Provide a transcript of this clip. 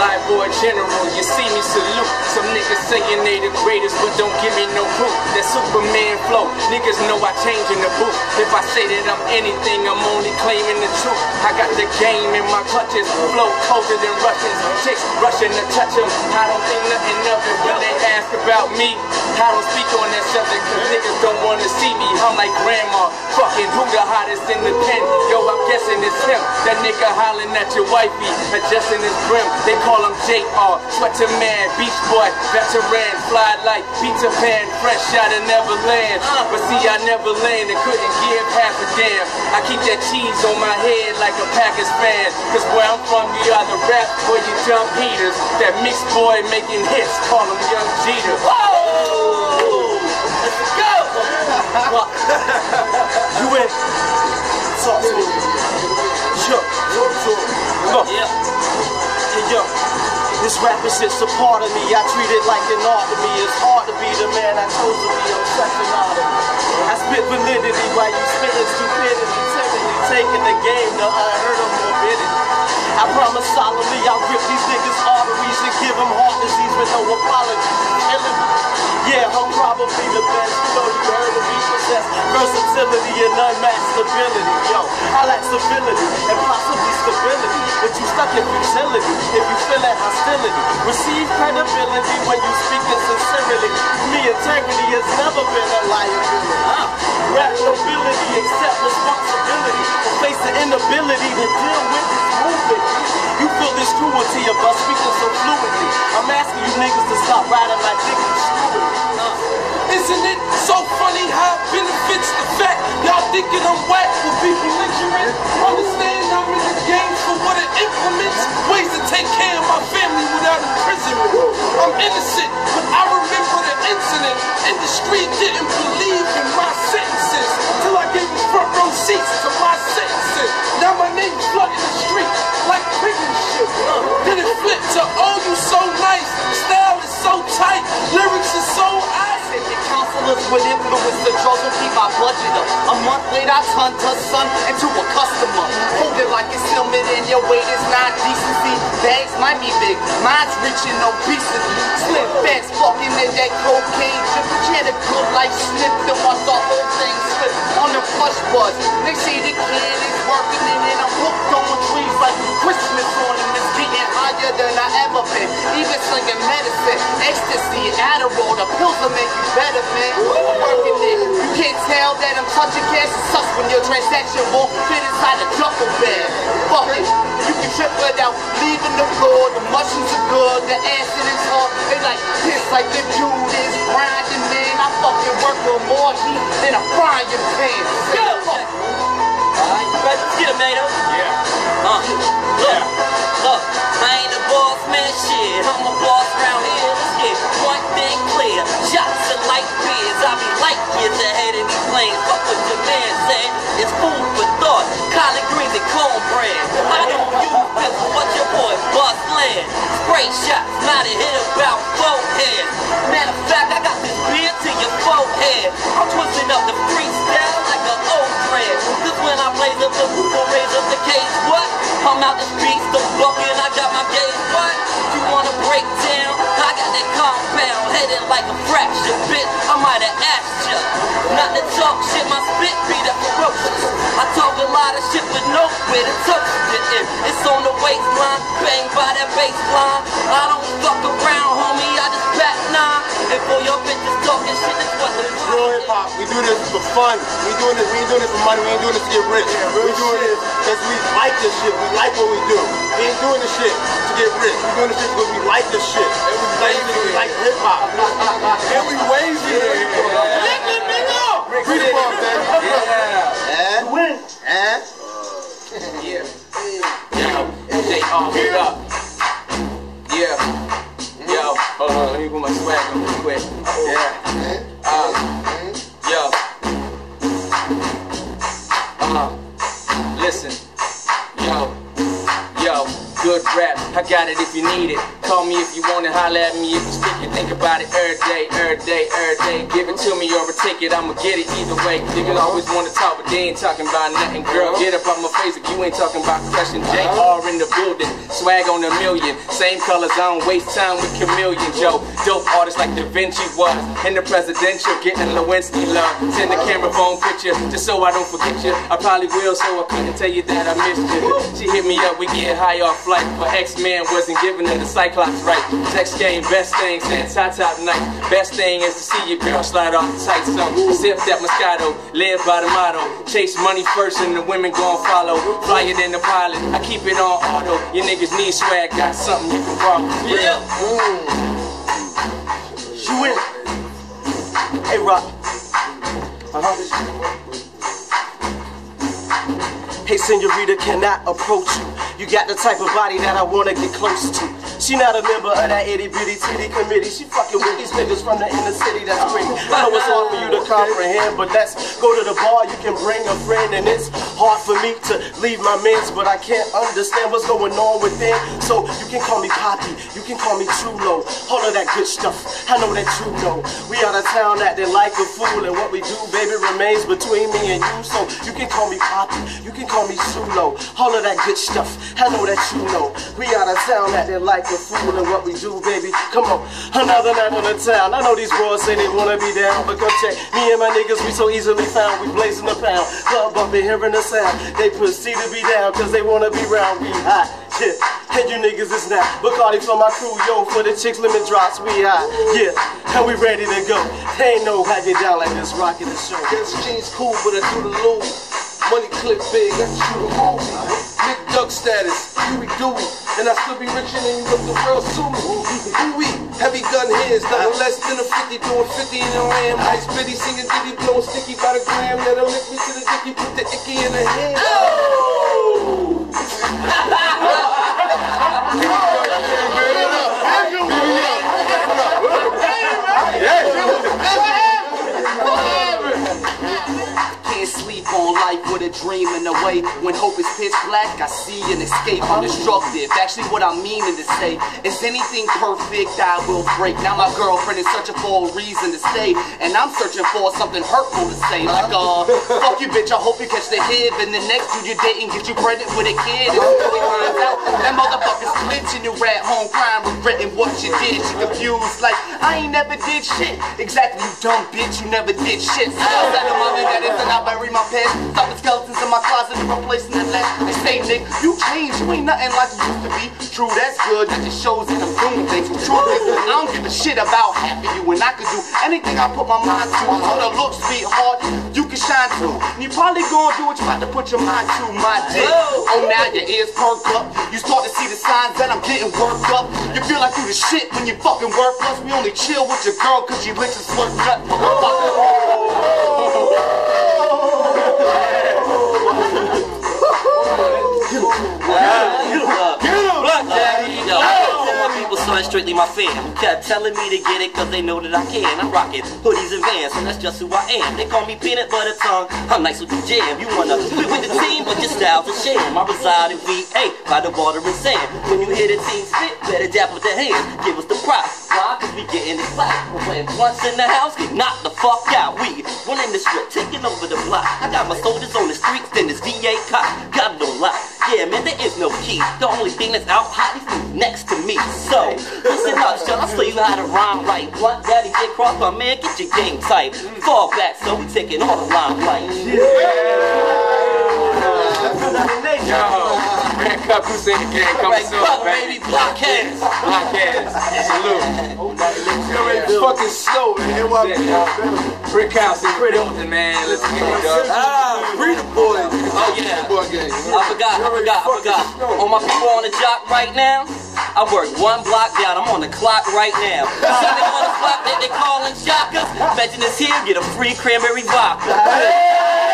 Live boy general, you see me salute. Some niggas saying they the greatest, but don't give me no proof. That Superman flow, niggas know I change in the booth. If I say that I'm anything, I'm only claiming the truth. I got the game in my clutches, flow colder than Russians. Chicks rushing to touch them, I don't think nothing of it. When they ask about me, I don't speak on that subject, cause niggas don't wanna see me. I'm like grandma, fucking who the hottest in the pen? Yo, I'm guessing it's him. That nigga hollering at your wifey, adjusting his brim. They call him JR, Sweater Man, Beach Boy, veteran, fly like Peter Pan, fresh out of Neverland. But see, I never land and couldn't give half a damn. I keep that cheese on my head like a Packers fan, cause where I'm from, you either rap or you dump heaters. That mixed boy making hits, call him Young Jeter. Whoa! Let's go! You in? Talk to me. Yo, look. Hey yo, this rapping shit's a part of me. I treat it like an art to me. It's hard to be the man I chose to be. I'm such an artist. I spit validity while you spitting stupidity, timidly taking the game to unheard of morbidity. I promise solemnly I'll rip these niggas' arteries and give them heart disease with no apology. Yeah, I'm probably the best. You know you heard of me possess versatility and unmatched stability. Yo, I lack stability and possibly stability, but you stuck in futility if you feel that hostility. Receive credibility when you speak in sincerity. Me, integrity has never been a liability. Rap nobility, accept responsibility, or face the inability to deal with this movement. You feel this cruelty of us speaking so fluently. I'm asking you niggas to stop riding like niggas screwing. Isn't it so funny how it benefits the fact y'all thinking I'm whack will be belligerent? Understand I'm in the game for what it implements, ways to take care of my family without imprisonment. I'm innocent, but I remember the incident. And the street didn't believe in my sentences till I gave them front row seats to my sentences. Now my name's flooding the street like prison shit. Then it flipped to, oh, you so nice, style is so tight, lyrics are so ice. Counselors with influence, the drugs will keep my budget up. A month later, I turned her son into a customer. Hold it like it's filming and your weight is not decency. Bags might be big, mine's reaching obesity. Slim fast, fucking in that cocaine trip. Get a good life snipped and watch the whole thing slip on the plush buzz. They say the kid is working and I'm hooked on trees like Christmas ornaments, getting higher than I ever been. Even slinging medicine, ecstasy, Adderall, the pills will make you better, man. I'm working it. You can't tell that I'm touching cash. It sucks when your transaction won't fit inside a duffel bag. Fuck it. You can trip without leaving the floor. The mushrooms are good. The acid is hard. They like piss like the dude is grinding, man. I fucking work with more heat than a frying pan. Go! Alright, you ready? Get him, Nato. Look, I ain't a boss, man, shit. I'm a boss around here. Let's get one thing clear. Shots are like beers. I be light years ahead of these lanes. Fuck what your man said. It's food for thought. Collard greens and cornbread. I don't use this. What your boy bust land. Spray shots, not a hit about forehead. Matter of fact, I got this beer to your forehead. I'm twisting up the freestyle like an old thread. This when I blaze up the roof or raise up the cage. What? I'm out the streets, the bucket, I got my gauge. What? You wanna break down? I got that compound, headed like a fracture, bitch. I might have asked ya not to talk shit, my spit be that ferocious. I talk a lot of shit with nowhere to touch it in. It's on the waistline, bang by that baseline. I don't fuck around, homie, I just back nine. And for your bitches talking shit, that's what the real hip hop. We do this for fun. We ain't doing this for money. We ain't doing this to get rich. We doing this because we like this shit. We like what we do. We ain't doing this shit to get rich. We doing this shit because we like this shit. And we like hip hop. And we wavy. Free ball, baby. Yeah. Win. Yeah. They all hold up. Yeah. Yo, hold on, let me put my swag on real quick. Yeah. Yo. Listen. Yo. Good rap, I got it if you need it. Call me if you want it, holler at me if you stick it. Think about it every day, every day, every day. Give it to me or take it, I'ma get it either way. Niggas always wanna talk, but they ain't talking about nothing. Girl, get up on my face if you ain't talking about question. JR in the building, swag on a million. Same colors, I don't waste time with chameleon. Joe, dope artists like Da Vinci was in the presidential, getting Lewinsky love. Send the camera phone picture, just so I don't forget you. I probably will, so I couldn't tell you that I missed you. She hit me up, we get high off flight, but X-Man wasn't giving her the Cyclops right. Sex game, best thing since top night. Best thing is to see your girl slide off the tight zone. Sip that Moscato, live by the motto. Chase money first and the women gon' follow. Fly it in the pilot, I keep it on auto. You niggas need swag, got something you can borrow. Yeah. You in? Hey, Rock. Hey, senorita, can I approach you? You got the type of body that I wanna get close to. She not a member of that itty bitty titty committee. She fucking with these niggas from the inner city that's pretty. I know it's hard for you to comprehend, but let's go to the bar. You can bring a friend, and it's hard for me to leave my mans, but I can't understand what's going on within. So you can call me Poppy, you can call me Chulo. All of that good stuff, I know that you know. We out of town acting like a fool, and what we do, baby, remains between me and you. So you can call me Poppy, you can call me Chulo. All of that good stuff, I know that you know. We out of town acting like a fool, and what we do, baby, come on. Another night on the town. I know these bros say they wanna be down, but come check. Me and my niggas, we so easily found. We blazing the pound, club bumping, hearing the sound. They proceed to be down, cause they wanna be round. We hot, yeah. And you niggas is now Bacardi for my crew, yo, for the chicks, lemon drops, we hot, yeah. And we ready to go. They ain't no how get down like this, rockin' the show. This jeans cool, but I do the loop. Money clip big, I shoot a movie. Big duck status, Huey Dewey. And I still be richer than you look the world soon. Ooh-wee, heavy gun hands, nothing less than a 50, doing 50 in a ram. Ice bitty singing ditty, blowing sticky by the gram. Let her lick me to the dicky, put the icky in her hand. Oh! Can't sleep on life with a dream in the way. When hope is pitch black, I see an escape. I'm destructive. Actually, what I'm meaning to say is anything perfect, I will break. Now my girlfriend is searching for a reason to stay, and I'm searching for something hurtful to say. Like, fuck you, bitch. I hope you catch the hit. And the next dude you're dating get you pregnant with a kid. And really finds out that motherfucker's snitching. You at home crying, regretting what you did. She confused, like I ain't never did shit. Exactly, you dumb bitch. You never did shit. So I said to mother that is, and I bury my past. Stop the skeletons in my closet and replacing the last. They say, Nick, you changed. You ain't nothing like you used to be. True, that's good. That just shows that I'm doing things. True, I don't give a shit about half of you, and I could do anything I put my mind to. I told her, look, sweetheart, you can shine too. And you probably gonna do what you about to put your mind to, my dick. Oh, now your ears perk up. You start to see the signs that I'm getting worked up. You feel like you the shit when you fucking work. Plus, we only chill with your girl cause she licks and slurp nut. Strictly my fam, who kept telling me to get it cause they know that I can. I'm rocking hoodies and Vans, and that's just who I am. They call me peanut butter tongue, I'm nice with the jam. You wanna be with the team, but your style's a sham. I reside in VA, by the water and sand. When you hear the team spit, better dap with the hands. Give us the props, why? Cause we getting it flat. We're playing once in the house, get knocked the fuck out. We running the strip, taking over the block. I got my soldiers on the streets, then this VA cop. Got no lie. Yeah, man, there is no key. The only thing that's out hot is next to me. So, listen up, son, I'll show you how to rhyme right. Blunt daddy, get crossed, my man, get your game tight. Fall back, so we taking all the limelight. Man, Cup, who's in the game? Coming soon, baby, blockheads. Blockheads. Salute. Fucking slow, man. Brick House is pretty open, man. Let's get it, dog. Free the boys. Oh, yeah. I forgot. On my people on the jock right now, I work one block down. I'm on the clock right now. Something on the block that they calling shockers. Imagine this here, get a free cranberry vodka.